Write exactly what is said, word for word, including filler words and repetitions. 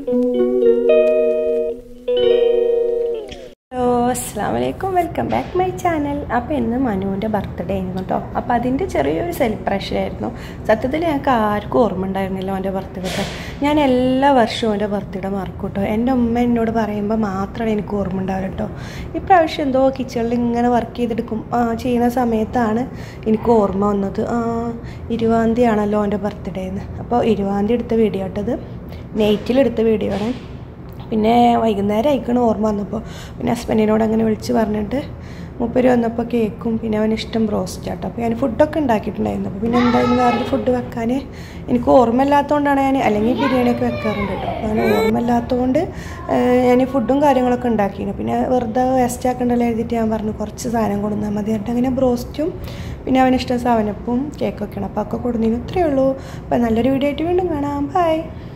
Assalamualaikum, welcome back my channel. അപ്പോൾ ഇന്ന് മനുവിൻ്റെ birthday ആയിരുന്നു കേട്ടോ. അപ്പോൾ അതിൻ്റെ ചെറിയൊരു സെലിബ്രേഷൻ ആയിരുന്നു. സത്യത്തിൽ ഞങ്ങൾക്ക് ആർക്കും ഓർമ്മ ഉണ്ടായിരുന്നില്ല അവൻ്റെ ബർത്ത്ഡേ. ഞാൻ എല്ലാ വർഷവും അവൻ്റെ ബർത്ത്ഡേ മറക്കും കേട്ടോ. എൻ്റെ ഉമ്മ എന്നോട് പറയുമ്പോൾ മാത്രമേ എനിക്ക് ഓർമ്മ ഉണ്ടാവില്ല കേട്ടോ. ഇപ്രാവശ്യം എന്തോ കിച്ചണിൽ ഇങ്ങനെ വർക്ക് ചെയ്തെടുക്കും ചെയ്യുന്ന സമയത്താണ് എനിക്ക് ഓർമ്മ വന്നത്. ഇരുപതാം തീയതി ആണല്ലോ അവൻ്റെ ബർത്ത്ഡേ എന്ന്. അപ്പോൾ ഇരുപതാം തീയതി എടുത്ത വീഡിയോ കേട്ടത്, നൈറ്റിലെടുത്ത വീഡിയോ ആണ്. പിന്നെ വൈകുന്നേരം ആയിക്കണം ഓർമ്മ വന്നപ്പോൾ. പിന്നെ ഹസ്ബൻഡിനോട് അങ്ങനെ വിളിച്ച് പറഞ്ഞിട്ട് മുപ്പര് വന്നപ്പോൾ കേക്കും പിന്നെ അവന് ഇഷ്ടം ബ്രോസ്റ്റ് ആട്ടോ. അപ്പോൾ ഞാൻ ഫുഡൊക്കെ ഉണ്ടാക്കിയിട്ടുണ്ടായിരുന്നു. അപ്പോൾ പിന്നെ എന്തായാലും വേറൊരു ഫുഡ് വെക്കാൻ എനിക്ക് ഓർമ്മയില്ലാത്തതുകൊണ്ടാണ് ഞാൻ, അല്ലെങ്കിൽ ബിരിയാണിയൊക്കെ വെക്കാറുണ്ട് കേട്ടോ. അപ്പോൾ അങ്ങനെ ഓർമ്മയില്ലാത്തതുകൊണ്ട് ഞാൻ ഫുഡും കാര്യങ്ങളൊക്കെ ഉണ്ടാക്കിയിരുന്നു. പിന്നെ വെറുതെ വേസ്റ്റ് ആക്കണ്ടല്ലോ എഴുതിയിട്ട് ഞാൻ പറഞ്ഞു കുറച്ച് സാധനം കൊടുന്നാൽ മതി എന്നിട്ട് അങ്ങനെ ബ്രോസ്റ്റും പിന്നെ അവനിഷ്ടം സാവനപ്പും കേക്കൊക്കെയാണ്. അപ്പോൾ ഒക്കെ കൊടുന്നതിന് ഇത്രയേ ഉള്ളൂ. അപ്പോൾ നല്ലൊരു വീഡിയോ ആയിട്ട് വീണ്ടും കാണാം. ബൈ.